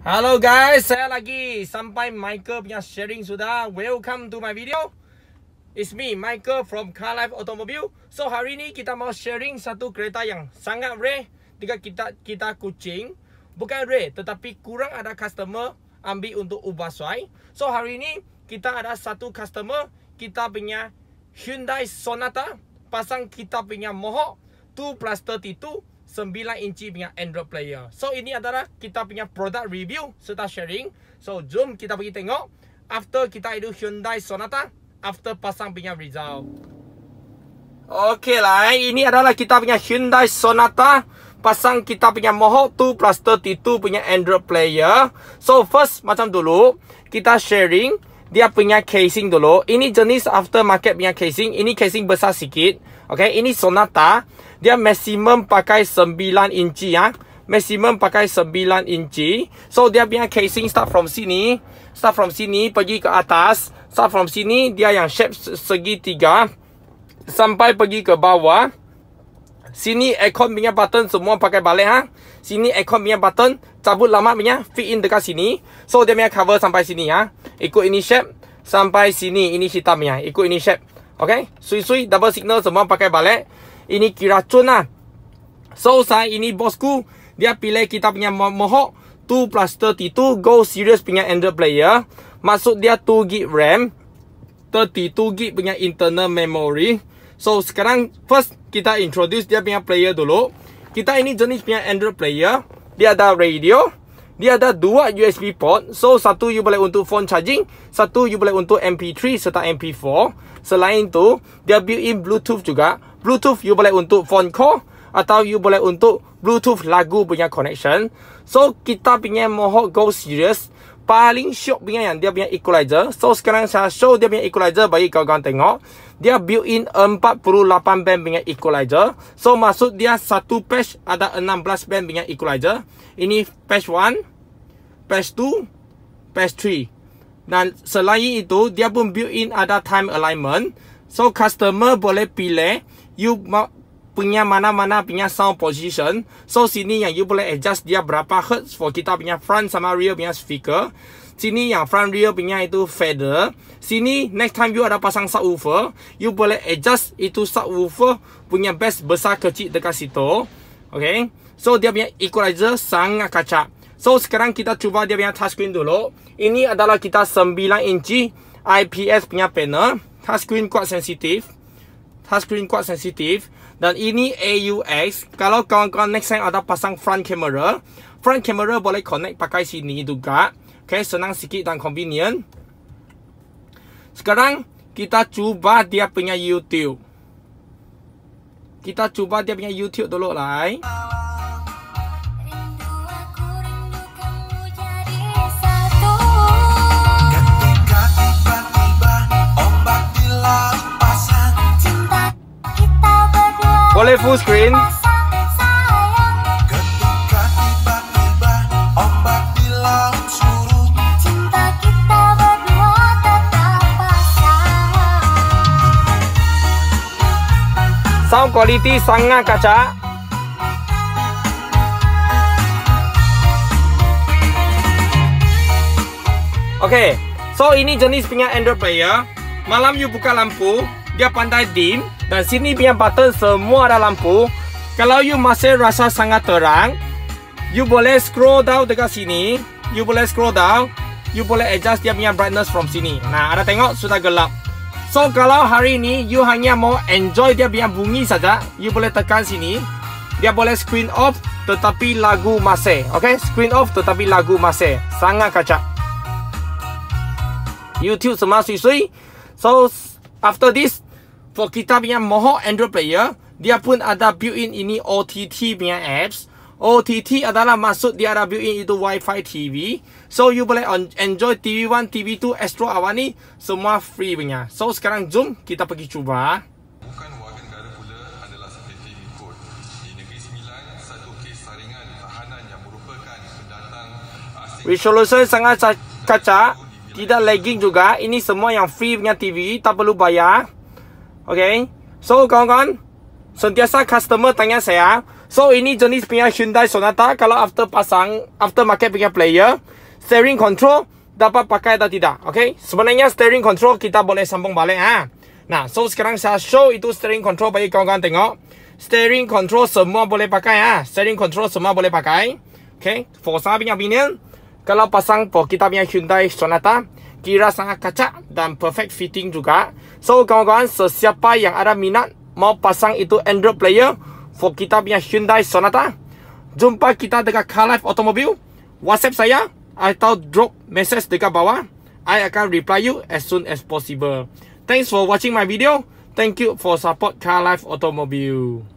Halo guys, saya lagi sampai Michael punya sharing sudah. Welcome to my video. It's me, Michael from Car Life Automobile. So hari ini kita mau sharing satu kereta yang sangat rare. Kita kucing. Bukan rare, tetapi kurang ada customer ambil untuk ubah suai. So hari ini kita ada satu customer, kita punya Hyundai Sonata, pasang kita punya Mohawk 2+32 9 inci punya Android player. So ini adalah kita punya product review serta sharing. So jom kita pergi tengok after kita itu Hyundai Sonata, after pasang punya result. Okey lah, ini adalah kita punya Hyundai Sonata, pasang kita punya Mohawk 2+32 punya Android player. So first macam dulu kita sharing dia punya casing dulu. Ini jenis aftermarket punya casing. Ini casing besar sikit. Okay, ini Sonata. Dia maksimum pakai 9 inci ya. Maksimum pakai 9 inci. So dia punya casing start from sini. Start from sini pergi ke atas. Start from sini dia yang shape segitiga sampai pergi ke bawah. Sini aircon punya button semua pakai balik ha. Sini aircon punya button cabut lama punya fit in dekat sini. So dia punya cover sampai sini ya. Ikut ini shape sampai sini. Ini hitamnya. Ikut ini shape. Okay. Sui-sui double signal semua pakai balik. Ini kira cun lah. So saya ini bosku, dia pilih kita punya Mohawk 2+32 Go Series punya Android player. Maksud dia 2GB RAM, 32GB punya internal memory. So sekarang first kita introduce dia punya player dulu. Kita ini jenis punya Android player. Dia ada radio, dia ada 2 USB port. So satu you boleh untuk phone charging, satu you boleh untuk MP3 serta MP4. Selain tu dia built-in Bluetooth juga. Bluetooth you boleh untuk phone call atau you boleh untuk Bluetooth lagu punya connection. So kita punya Mohawk Go Series paling syok punya yang dia punya equalizer. So sekarang saya show dia punya equalizer bagi kawan-kawan tengok. Dia built-in 48 band punya equalizer. So maksud dia satu patch ada 16 band punya equalizer. Ini patch 1, patch 2, patch 3. Dan selain itu dia pun built-in ada time alignment. So customer boleh pilih you punya mana-mana punya sound position. So sini yang you boleh adjust dia berapa hertz for kita punya front sama rear punya speaker. Sini yang front rear punya itu fader. Sini next time you ada pasang subwoofer, you boleh adjust itu subwoofer punya bass besar kecil dekat situ. Okay. So dia punya equalizer sangat kacak. So sekarang kita cuba dia punya touchscreen dulu. Ini adalah kita 9 inci IPS punya panel. Touchscreen kuat sensitif. Touchscreen kuat sensitif. Dan ini AUX. Kalau kawan-kawan next time ada pasang front camera, front camera boleh connect pakai sini juga. Okay, senang sikit dan convenient. Sekarang kita cuba dia punya YouTube. Kita cuba dia punya YouTube dulu lah. Boleh full screen. Sound quality sangat kacak. Okay, so ini jenis punya Android player. Malam you buka lampu, dia pandai dim. Dan sini punya button semua ada lampu. Kalau you masih rasa sangat terang, you boleh scroll down dekat sini. You boleh scroll down. You boleh adjust dia punya brightness from sini. Nah, ada tengok sudah gelap. So kalau hari ini you hanya mau enjoy dia punya bunyi saja, you boleh tekan sini. Dia boleh screen off tetapi lagu masih. Okay, screen off tetapi lagu masih. Sangat kacak. YouTube semua sui-sui. So after this, for kita punya Mohawk Android player, dia pun ada built-in ini OTT punya apps. OTT adalah maksud dia ada built-in itu Wi-Fi TV. So you boleh enjoy TV1, TV2, Astro Awani semua free punya. So sekarang jom kita pergi cuba. Bukan warga negara pula adalah seperti ikut. Di Negeri Sembilan, satu kes saringan tahanan yang merupakan pendatang asing. Resolution sangat kacak, tidak lagging juga. Ini semua yang free punya TV, tak perlu bayar. Okay, so kawan-kawan, Sentiasa customer tanya saya, so ini jenis punya Hyundai Sonata, kalau after market punya player, steering control dapat pakai atau tidak? Okay, sebenarnya steering control kita boleh sambung balik Nah, so sekarang saya show itu steering control bagi kawan-kawan tengok. Steering control semua boleh pakai Steering control semua boleh pakai. Okay, for saya punya opinion, kalau pasang for kita punya Hyundai Sonata, kira sangat kacak dan perfect fitting juga. So kawan-kawan, sesiapa yang ada minat mau pasang itu Android player for kita punya Hyundai Sonata, jumpa kita dekat Car Life Automobile, WhatsApp saya atau drop message dekat bawah. I akan reply you as soon as possible. Thanks for watching my video. Thank you for support Car Life Automobile.